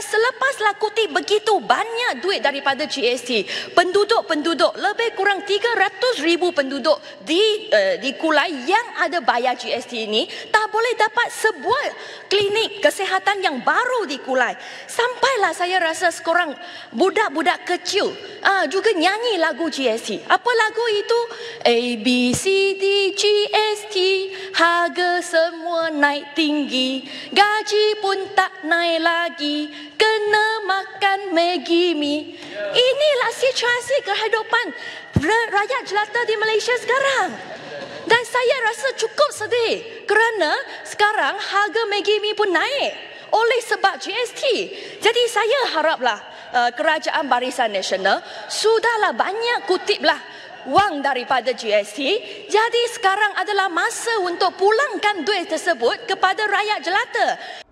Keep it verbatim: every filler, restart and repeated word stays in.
Dan selepaslah kutip begitu banyak duit daripada G S T, penduduk-penduduk lebih kurang tiga ratus ribu penduduk di uh, di Kulai yang ada bayar G S T ini tak boleh dapat sebuah klinik kesihatan yang baru di Kulai. Sampailah saya rasa sekarang budak-budak kecil uh, juga nyanyi lagu G S T. Apa lagu itu? A, B, C, D, G S T, harga semua naik tinggi, gaji pun tak naik lagi, kena makan Maggi mi. Inilah situasi kehidupan rakyat jelata di Malaysia sekarang. Dan saya rasa cukup sedih kerana sekarang harga Maggi mi pun naik oleh sebab G S T. Jadi saya haraplah uh, kerajaan Barisan Nasional sudahlah banyak kutiplah wang daripada G S T. Jadi sekarang adalah masa untuk pulangkan duit tersebut kepada rakyat jelata.